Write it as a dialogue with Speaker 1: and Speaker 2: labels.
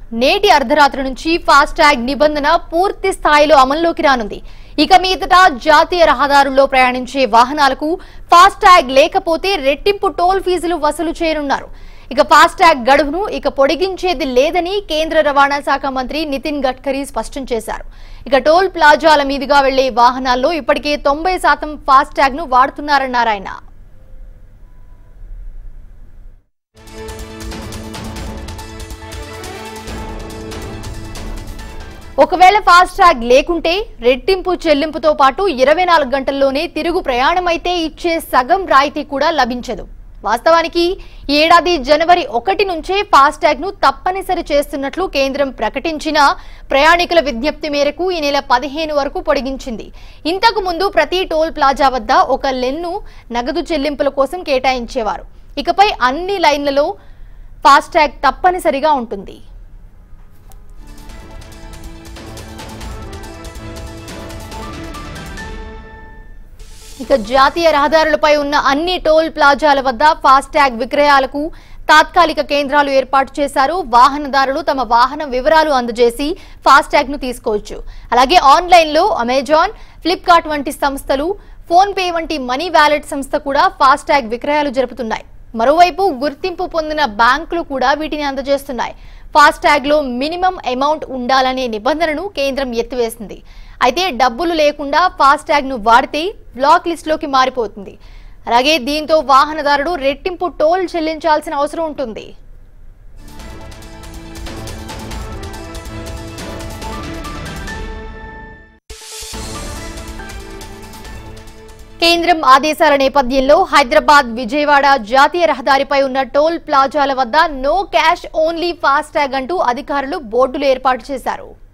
Speaker 1: నేటి అర్ధరాత్రి నుంచి ఫాస్టాగ్ నిబంధన పూర్తి స్థాయిలో అమల్లోకి రానుంది. ఇక మీదట జాతీయ రహదారుల్లో ప్రయాణించే వాహనాలకు ఫాస్టాగ్ లేకపోతే రెట్టింపు టోల్ ఫీజులు వసూలు చేయనున్నారు. ఇక ఫాస్టాగ్ గడువును ఇక పొడిగించేది లేదని కేంద్ర రవాణా శాఖ మంత్రి నితిన్ గడ్కరీ స్పష్టం చేశారు. ఇక టోల్ ప్లాజాల మీదుగా వెళ్లే వాహనాల్లో ఇప్పటికే 90% ఫాస్టాగ్ ను వాడుతున్నారన్నారు ఆయన. ఒకవేళ ఫాస్టాగ్ లేకుంటే రెట్టింపు చెల్లింపుతో పాటు 24 గంటల్లోనే తిరుగు ప్రయాణమైతే ఇచ్చే సగం రాయితీ కూడా లభించదు. వాస్తవానికి ఏడాది జనవరి 1 నుంచే ఫాస్టాగ్ ను తప్పనిసరి చేస్తున్నట్లు కేంద్రం ప్రకటించిన ప్రయాణికుల విజ్ఞప్తి మేరకు ఈ నెల 15 వరకు పొడిగించింది. ఇంతకు ముందు ప్రతి టోల్ ప్లాజా వద్ద ఒక లెన్ను నగదు చెల్లింపుల కోసం కేటాయించేవారు. ఇకపై అన్ని లైన్లలో ఫాస్టాగ్ తప్పనిసరిగా ఉంటుంది. ఇక జాతీయ రహదారులపై ఉన్న అన్ని టోల్ ప్లాజాల వద్ద ఫాస్టాగ్ విక్రయాలకు తాత్కాలిక కేంద్రాలు ఏర్పాటు చేశారు. వాహనదారులు తమ వాహన వివరాలు అందజేసి ఫాస్టాగ్ ను తీసుకోవచ్చు. అలాగే ఆన్లైన్ లో అమెజాన్, ఫ్లిప్కార్ట్ వంటి సంస్థలు, ఫోన్ పే వంటి మనీ వ్యాలెట్ సంస్థ కూడా ఫాస్టాగ్ విక్రయాలు జరుపుతున్నాయి. మరోవైపు గుర్తింపు పొందిన బ్యాంకులు కూడా వీటిని అందజేస్తున్నాయి. ఫాస్టాగ్ లో మినిమం అమౌంట్ ఉండాలనే నిబంధనను కేంద్రం ఎత్తివేసింది. అయితే డబ్బులు లేకుండా ఫాస్టాగ్ ను వాడితే బ్లాక్ లిస్ట్ లోకి మారిపోతుంది. అలాగే దీంతో వాహనదారుడు రెట్టింపు టోల్ చెల్లించాల్సిన అవసరం ఉంటుంది. కేంద్రం ఆదేశాల నేపథ్యంలో హైదరాబాద్, విజయవాడ జాతీయ రహదారిపై ఉన్న టోల్ ప్లాజాల వద్ద నో క్యాష్ ఓన్లీ ఫాస్టాగ్ అంటూ అధికారులు బోర్డులు ఏర్పాటు చేశారు.